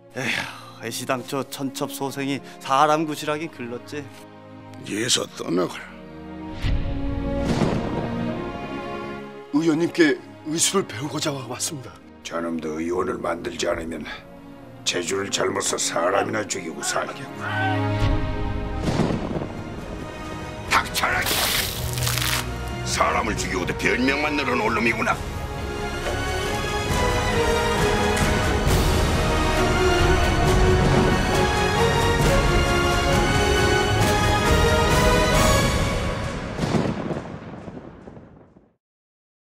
에휴, 애시당초 천첩소생이 사람 구실하긴 글렀지. 예서 떠나거라. 의원님께 의술을 배우고자 왔습니다. 저놈도 의원을 만들지 않으면 재주를 잘못 써 사람이나 죽이고 살겠고. 닥쳐라! 사람을 죽이고도 별명만 늘어놓을 놈이구나.